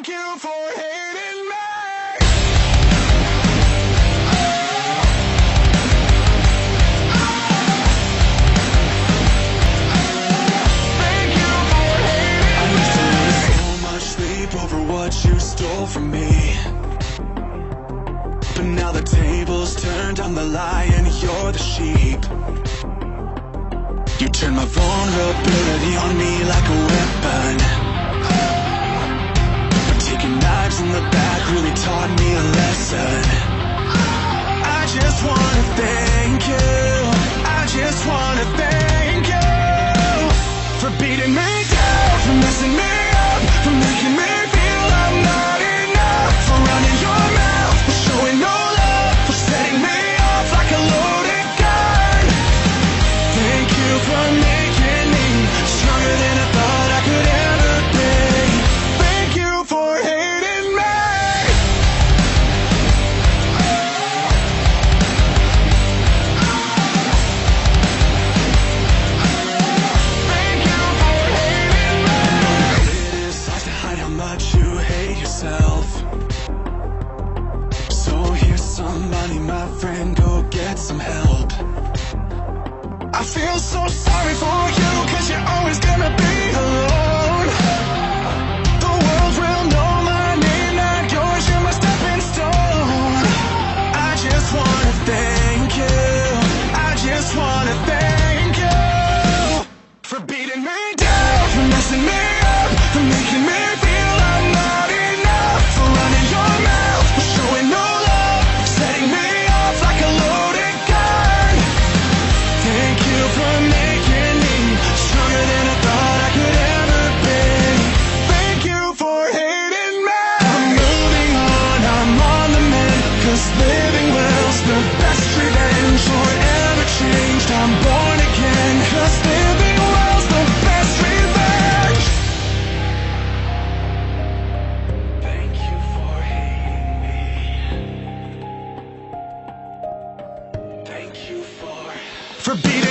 Thank you for hating me. Thank you for hating me. I used to lose so much sleep over what you stole from me, but now the table's turned, I'm the lion, you're the sheep. You turn my vulnerability on me like a weapon, but taking knives in the back really taught me a lesson. I just wanna thank you, I just wanna thank you for beating me down, for messing me up, for making me feel I'm not enough, for running your mouth, for showing no love, for setting me off like a loaded gun. Thank you for making me stronger than I thought I could ever be. Thank you for hating me. Thank you for hating me. It is hard to hide how much you hate yourself, so here's some money, my friend, go get some help. I feel so sorry for you, cause you're always gonna be alone. The world will know my name, not yours, you're my stepping stone. I just wanna thank you, I just wanna thank you for beating me down, for messing me up, for making me feel I'm not enough, for running your mouth, for showing no love, for setting me off like a loaded gun. Thank you for making me stronger than I thought I could ever be. Thank you for hating me. I'm moving on, I'm on the mend, cause living well's the best revenge for ever changed. I'm born again, cause living well's the best revenge. Thank you for hating me. Thank you for beating